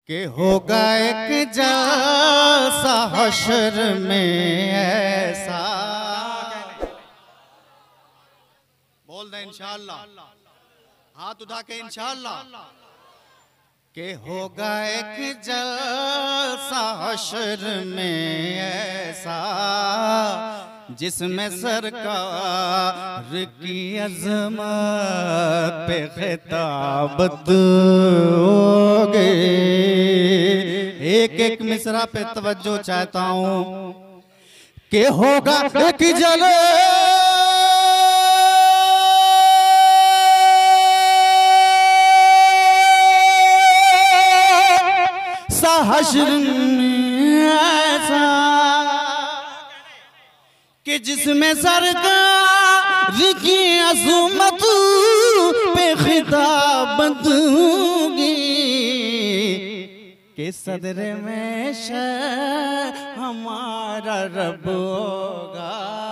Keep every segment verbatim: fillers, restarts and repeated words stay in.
कि होगा एक जलसा हश्र में ऐसा। बोल दे इंशाअल्लाह, हाथ उठा के इंशाअल्लाह। कि होगा एक जलसा हश्र में ऐसा जिसमें सरकार की अज़मत पे खिताबत होगी। एक एक मिसरा पे तवज्जो चाहता हूँ कि होगा एक जल सा हश्र में ऐसा कि जिसमें सरकार की अज़मत पे खिताबत होगी। कि सदर में शह हमारा रब होगा।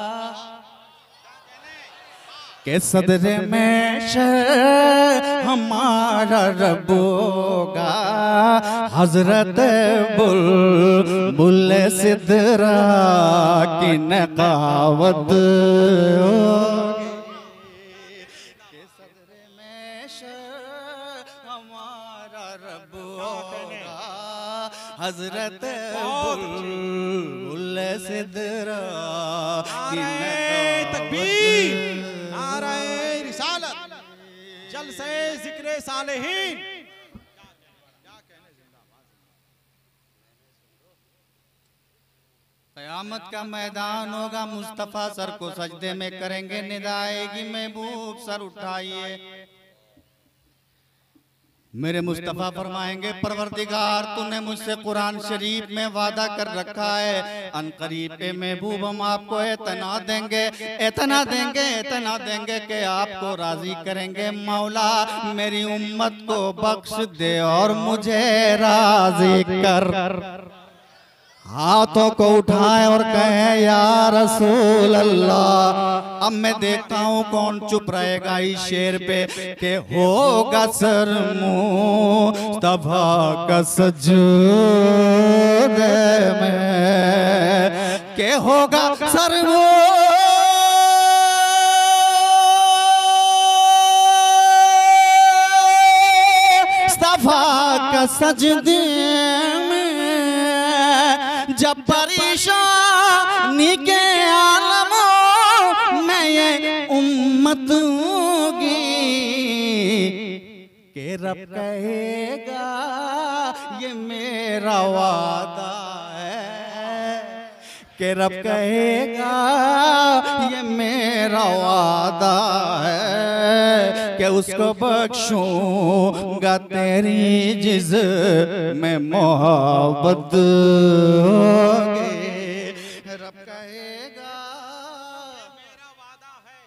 कि सदर में शह हमारा रब होगा। हजरत बुलबुल सिदरा की नकावत होगी। कि सदर में शह हमारा रब होगा। हजरत बुलबुल सिदरा की नकावत। जलसे जिक्रे सालेहीन। क़यामत का मैदान होगा, मुस्तफ़ा सर को सजदे में करेंगे, निदा आएगी महबूब सर उठाइए। मेरे मुस्तफ़ा फरमाएंगे परवरदिगार तूने मुझसे कुरान शरीफ में वादा कर रखा है अनकरीब ए महबूब हम आपको इतना देंगे इतना देंगे इतना देंगे कि आपको राजी करेंगे। मौला मेरी उम्मत को बख्श दे और मुझे राजी कर। हाथों को उठाए और कहे या रसूल अल्लाह। अब मैं देखता हूँ कौन चुप रहेगा इस शेर पे कि होगा सर मुस्तफा का सजदे में। कि होगा सर मुस्तफा का सजदे में। जब परेशानी के आलमों में ये उम्मत होगी। कि रब कहेगा ये मेरा वादा है। कि रब कहेगा ये मेरा वादा है कि उसको बख्शूंगा तेरी जिस में मोहब्बत होगी। रब कहेगा मेरा वादा है।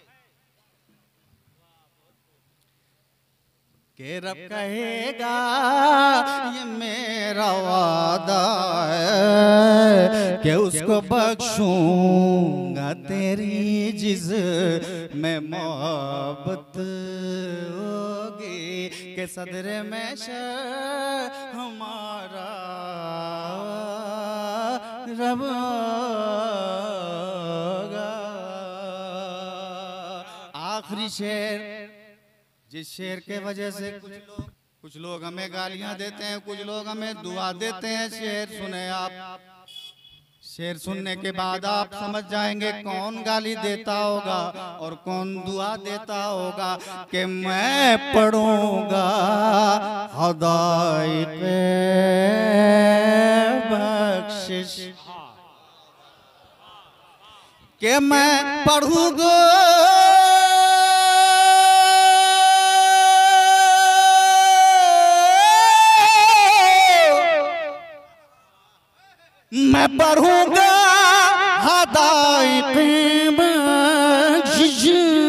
कि रब कहेगा ये मेरा वादा है कि उसको बख्शूंगा तेरी जिस में मोहब्बत होगी। कि सदर में शह हमारा रब होगा। आखिरी शेर जिस शेर के वजह से कुछ लोग कुछ लोग हमें गालियां देते हैं, कुछ लोग हमें दुआ देते हैं। शेर सुने आप। शेर सुनने के बाद आप समझ जाएंगे कौन गाली देता होगा और कौन दुआ देता होगा। कि मैं पढ़ूंगा हदाइक़े बख्शिश। कि मैं पढ़ूंगा मैं पढ़ूंगा हदाइक़े बख्शिश।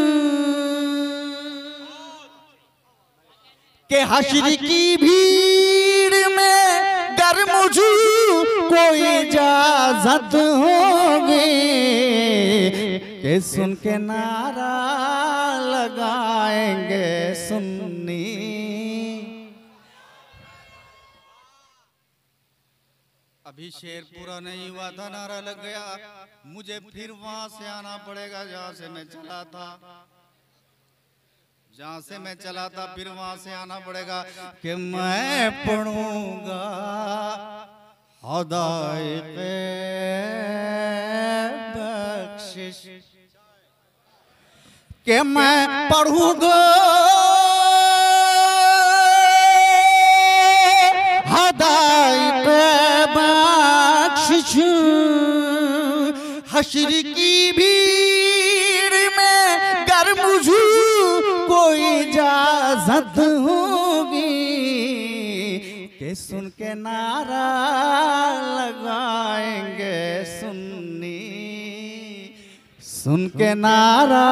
के हश्र की भीड़ में गर मुझे कोई इजाजत होगी। के सुन के नारा लगाएंगे सुन्नी। अभी शेर पूरा नहीं हुआ था, नारा लग गया, मुझे फिर वहां से आना पड़ेगा जहां से मैं चला था, जहां से मैं चला था फिर वहां से आना पड़ेगा कि मैं पढ़ूंगा हदायक़े बख्शिश, कि मैं पढ़ूंगा हदायक़े बख्शिश, हश्र की भीड़ में गर मुझे कोई इजाजत होगी कि सुन के नारा लगाएंगे सुन्नी, सुन के नारा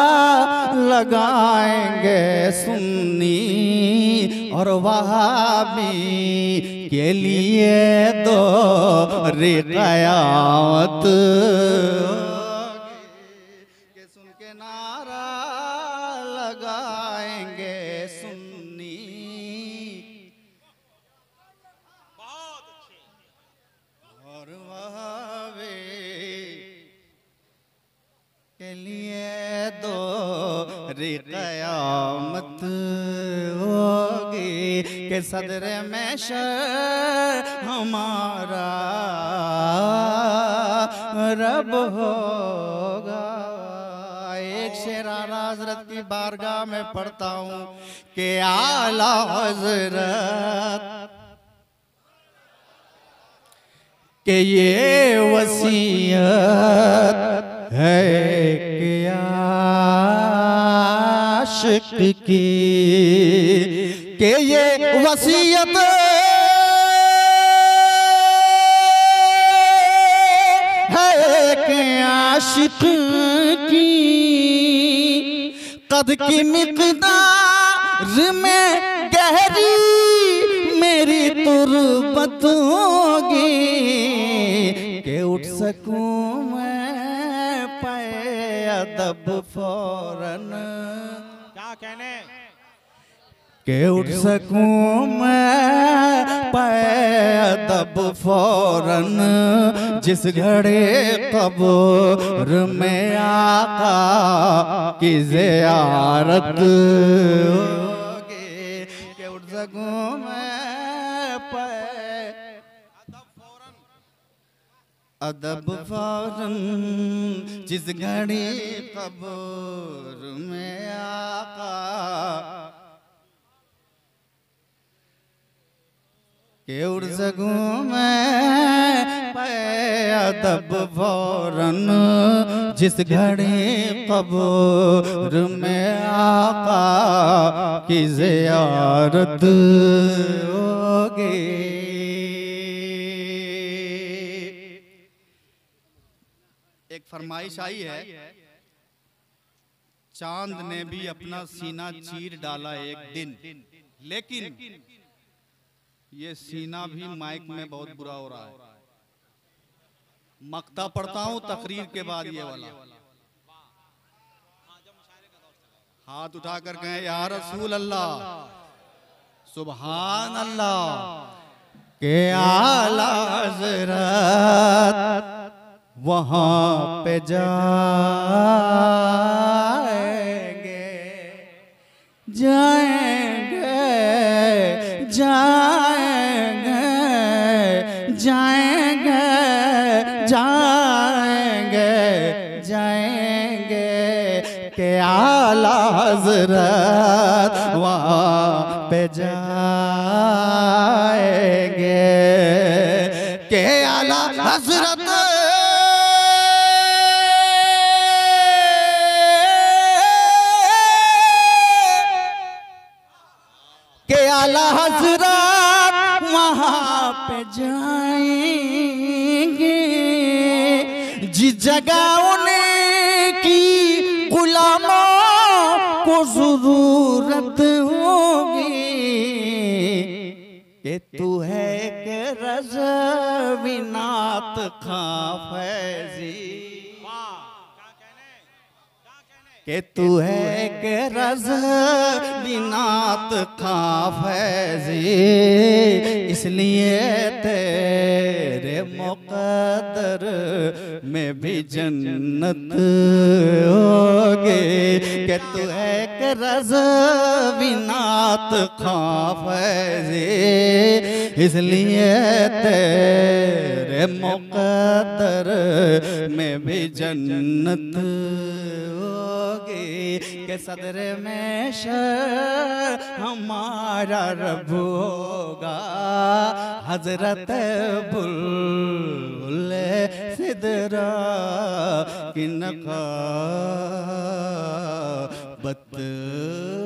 लगाएंगे सुन्नी, और वहाबी के लिए दो क़यामत के सुन के नारा लगाएंगे सुन्नी। बहुत अच्छे। और वहाबी के लिए दो क़यामत होगी कि सदर में शर हमारा रब होगा। एक शेर आला हज़रत की बारगाह में पढ़ता हूँ कि आला हज़रत के ये वसीयत है कि आशिक की, कि ये वसीयत है कि आशिक की, कद की मिक़दार में गहरी मेरी तुरबत होगी कि उठ सकूं मैं पे अदब फौरन, क्या कहने, कि उठ सकूं मैं पे अदब फौरन, जिस घड़े कब्र में आका की ज़ियारत होगी कि उठ सकूं मैं पे अदब फौरन, जिस घड़ी कब्र में आका के उड़ सकूं मैं पे अदब फौरन, जिस घड़ी कब्र में आका की ज़ियारत होगी। एक फरमाइश आई है, चांद ने भी अपना सीना चीर डाला एक दिन, लेकिन ये सीना भी माइक में बहुत बुरा हो रहा है। मक्ता पढ़ता हूं तकरीर के बाद ये वाला, हाथ उठाकर कहें या रसूल अल्लाह सुभान अल्लाह, के आला हज़रत वहां पे जाएंगे जाएंगे जाएंगे जाएंगे जाएंगे जाएंगे के आला हज़रत वहां पे जाएंगे, के आला हज़रत के आला हज़रत वहां पे जाएंगे, जिस जगह उनकी गुलामों को ज़रूरत होगी कि तू है के रज़विनात खां फैज़ी, कि तू है के रज़ बिनात खां फैज़ी, इसलिए तेरे मुक़द्दर में भी जन्नत होगी। कि तू है के रज़ बिनात खां फैज़ी, इसलिए तेरे मुक़द्दर में भी जन्नत होगी। के सदरे में शर हमारा रब होगा, हजरत बुल्ले सिदरा की नक़ाबत